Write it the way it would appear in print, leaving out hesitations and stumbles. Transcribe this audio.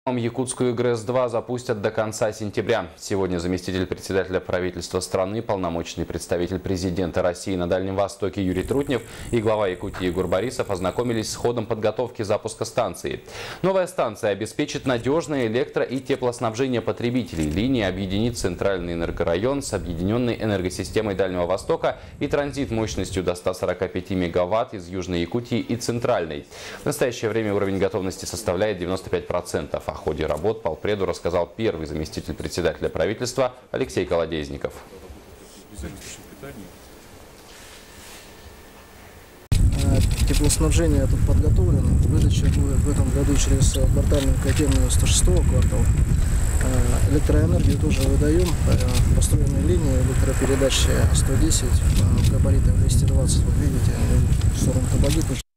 Якутскую ГРЭС-2 запустят до конца сентября. Сегодня заместитель председателя правительства страны, полномочный представитель президента России на Дальнем Востоке Юрий Трутнев и глава Якутии Егор Борисов ознакомились с ходом подготовки запуска станции. Новая станция обеспечит надежное электро- и теплоснабжение потребителей. Линия объединит центральный энергорайон с объединенной энергосистемой Дальнего Востока и транзит мощностью до 145 мегаватт из Южной Якутии и Центральной. В настоящее время уровень готовности составляет 95%. О ходе работ полпреду рассказал первый заместитель председателя правительства Алексей Колодезников. Теплоснабжение тут подготовлено. Выдача будет в этом году через квартальную котельную 106-го квартала. Электроэнергию тоже выдаем. Построенные линии электропередачи 110 в габаритах 220. Вот видите, в сторону Табаги.